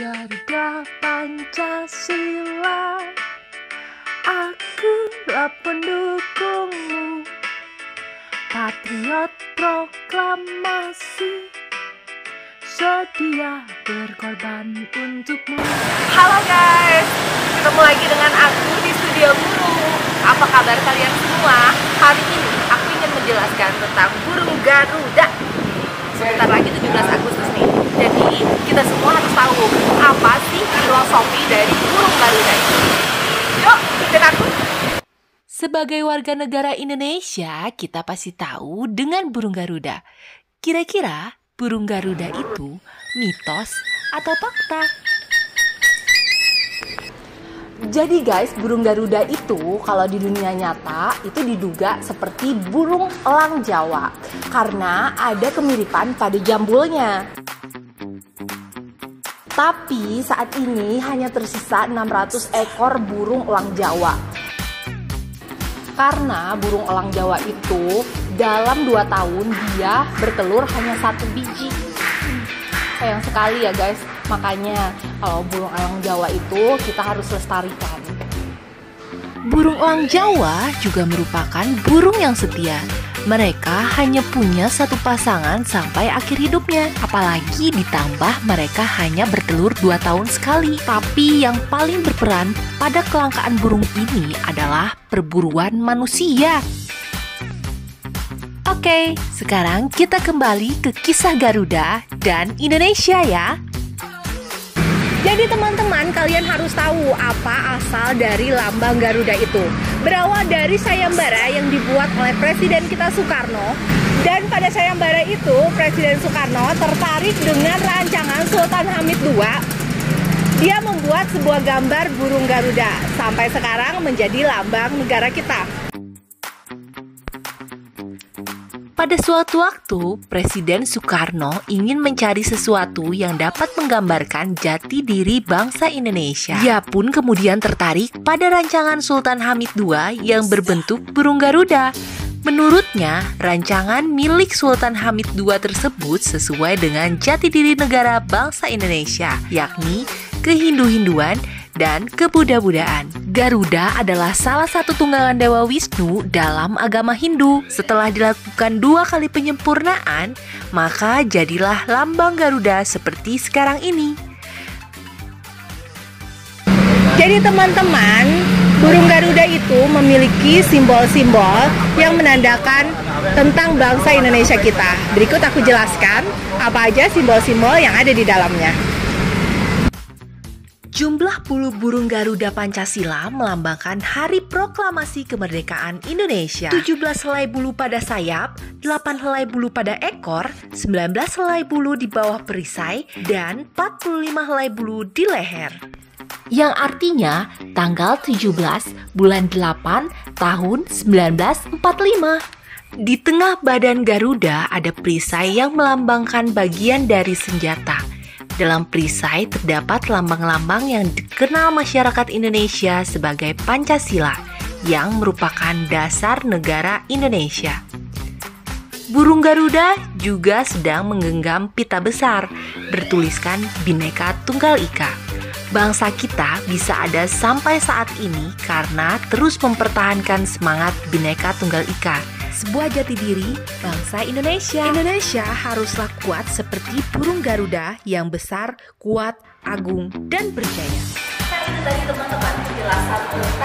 Garuda Pancasila, akulah pendukungmu, patriot proklamasi, sedia berkorban untukmu. Halo guys, ketemu lagi dengan aku di studio burung. Apa kabar kalian semua? Hari ini aku ingin menjelaskan tentang burung Garuda. Sebentar lagi 17 Agustus nih. Jadi kita semua harus tahu apa sih filosofi dari burung Garuda itu. Yuk, ikut aku. Sebagai warga negara Indonesia, kita pasti tahu dengan burung Garuda. Kira-kira burung Garuda itu mitos atau fakta? Jadi guys, burung Garuda itu kalau di dunia nyata itu diduga seperti burung elang Jawa karena ada kemiripan pada jambulnya. Tapi saat ini hanya tersisa 600 ekor burung elang Jawa. Karena burung elang Jawa itu dalam 2 tahun dia bertelur hanya 1 biji. Sayang sekali ya guys. Makanya kalau burung elang Jawa itu kita harus lestarikan. Burung elang Jawa juga merupakan burung yang setia. Mereka hanya punya 1 pasangan sampai akhir hidupnya. Apalagi ditambah mereka hanya bertelur 2 tahun sekali. Tapi yang paling berperan pada kelangkaan burung ini adalah perburuan manusia. Oke, sekarang kita kembali ke kisah Garuda dan Indonesia ya. Jadi teman-teman, kalian harus tahu apa asal dari lambang Garuda itu. Berawal dari sayembara yang dibuat oleh Presiden kita Soekarno. Dan pada sayembara itu, Presiden Soekarno tertarik dengan rancangan Sultan Hamid II. Dia membuat sebuah gambar burung Garuda. Sampai sekarang menjadi lambang negara kita. Pada suatu waktu, Presiden Soekarno ingin mencari sesuatu yang dapat menggambarkan jati diri bangsa Indonesia. Ia pun kemudian tertarik pada rancangan Sultan Hamid II yang berbentuk burung Garuda. Menurutnya, rancangan milik Sultan Hamid II tersebut sesuai dengan jati diri negara bangsa Indonesia, yakni kehindu-hinduan dan kebuddha-buddhaan. Garuda adalah salah satu tunggangan Dewa Wisnu dalam agama Hindu. Setelah dilakukan 2 kali penyempurnaan, maka jadilah lambang Garuda seperti sekarang ini. Jadi teman-teman, burung Garuda itu memiliki simbol-simbol yang menandakan tentang bangsa Indonesia kita. Berikut aku jelaskan apa aja simbol-simbol yang ada di dalamnya. Jumlah bulu burung Garuda Pancasila melambangkan Hari Proklamasi Kemerdekaan Indonesia. 17 helai bulu pada sayap, 8 helai bulu pada ekor, 19 helai bulu di bawah perisai, dan 45 helai bulu di leher. Yang artinya tanggal 17 bulan 8 tahun 1945. Di tengah badan Garuda ada perisai yang melambangkan bagian dari senjata. Dalam perisai terdapat lambang-lambang yang dikenal masyarakat Indonesia sebagai Pancasila, yang merupakan dasar negara Indonesia. Burung Garuda juga sedang menggenggam pita besar, bertuliskan Bhinneka Tunggal Ika. Bangsa kita bisa ada sampai saat ini karena terus mempertahankan semangat Bhinneka Tunggal Ika, sebuah jati diri bangsa Indonesia. Indonesia haruslah kuat seperti burung Garuda yang besar, kuat, agung, dan berjaya. Nah, itu tadi teman-teman penjelasan